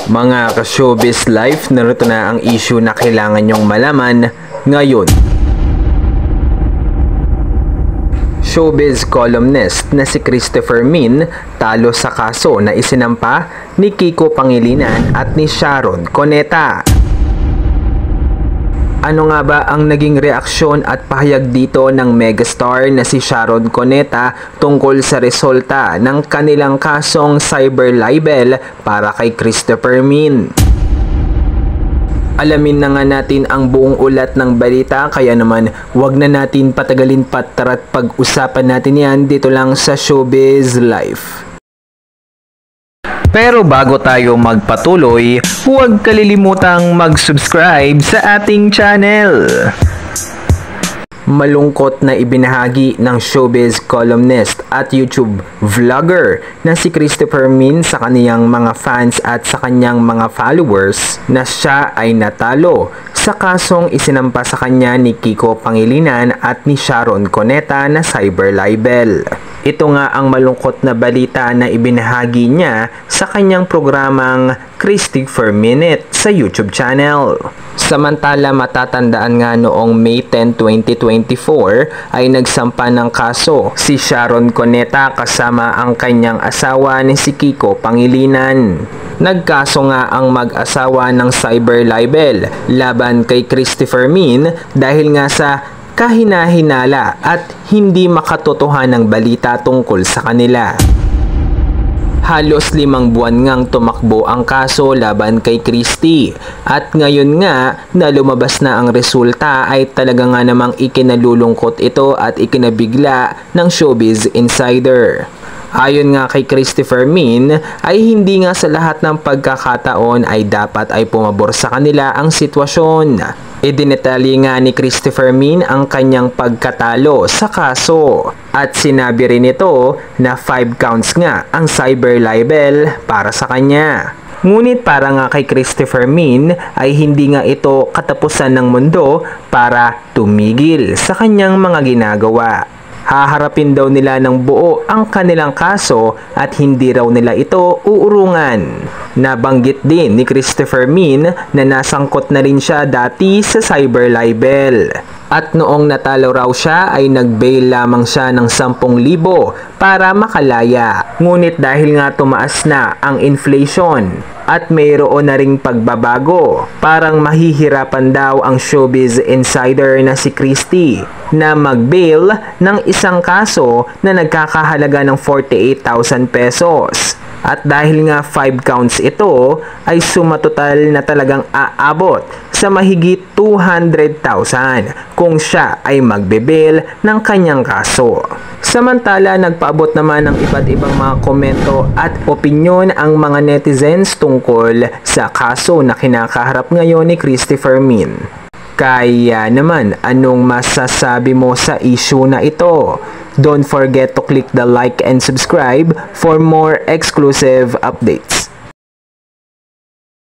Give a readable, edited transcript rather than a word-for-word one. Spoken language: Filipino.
Mga ka-showbiz life, narito na ang issue na kailangan nyong malaman ngayon. Showbiz columnist na si Christopher Min talo sa kaso na isinampa ni Kiko Pangilinan at ni Sharon Cuneta. Ano nga ba ang naging reaksyon at pahayag dito ng megastar na si Sharon Cuneta tungkol sa resulta ng kanilang kasong cyber libel para kay Christopher Min? Alamin na nga natin ang buong ulat ng balita, kaya naman wag na natin patagalin pa, tara't pag-usapan natin yan dito lang sa Showbiz Life. Pero bago tayo magpatuloy, huwag kalilimutang mag-subscribe sa ating channel. Malungkot na ibinahagi ng showbiz columnist at YouTube vlogger na si Christopher Min sa kaniyang mga fans at sa kanyang mga followers na siya ay natalo sa kasong isinampa sa kanya ni Kiko Pangilinan at ni Sharon Cuneta na cyber libel. Ito nga ang malungkot na balita na ibinahagi niya sa kanyang programang Christopher Minute sa YouTube channel. Samantala, matatandaan nga noong May 10, 2024 ay nagsampa ng kaso si Sharon Cuneta kasama ang kanyang asawa ni si Kiko Pangilinan. Nagkaso nga ang mag-asawa ng cyber libel laban kay Christopher Min dahil nga sa kahinahinala at hindi makatotohanang balita tungkol sa kanila. Halos 5 buwan ngang tumakbo ang kaso laban kay Christy at ngayon nga na lumabas na ang resulta ay talaga nga namang ikinalulungkot ito at ikinabigla ng Showbiz Insider. Ayon nga kay Christopher Min ay hindi nga sa lahat ng pagkakataon ay dapat ay pumabor sa kanila ang sitwasyon. Idinetalye nga ni Christopher Min ang kanyang pagkatalo sa kaso at sinabi rin ito na 5 counts nga ang cyber libel para sa kanya. Ngunit para nga kay Christopher Min ay hindi nga ito katapusan ng mundo para tumigil sa kanyang mga ginagawa. Haharapin daw nila ng buo ang kanilang kaso at hindi raw nila ito uurungan. Nabanggit din ni Christopher Min na nasangkot na rin siya dati sa cyber libel. At noong natalo raw siya ay nag-bail lamang siya ng 10,000 para makalaya. Ngunit dahil nga tumaas na ang inflation at mayroon na ring pagbabago, parang mahihirapan daw ang Showbiz Insider na si Christy na mag-bail ng isang kaso na nagkakahalaga ng 48,000 pesos. At dahil nga 5 counts ito, ay sumatotal na talagang aabot sa mahigit 200,000 kung siya ay magbe-bail ng kanyang kaso. Samantala, nagpaabot naman ng iba't ibang mga komento at opinyon ang mga netizens tungkol sa kaso na kinakaharap ngayon ni Christopher Min. Kaya naman, anong masasabi mo sa issue na ito? Don't forget to click the like and subscribe for more exclusive updates.